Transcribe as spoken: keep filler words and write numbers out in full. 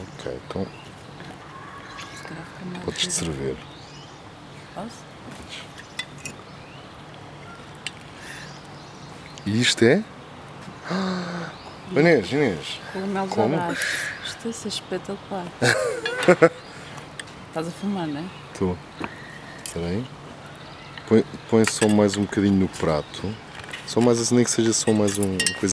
Ok, então podes-te servir. Posso? E isto é? Ah, Inês, Inês. Cogumelos de Como? abraço. Isto é espetacular. Estás a fumar, não é? Estou. Espera aí. Põe, põe só mais um bocadinho no prato. Só mais assim, nem que seja só mais um, uma coisa.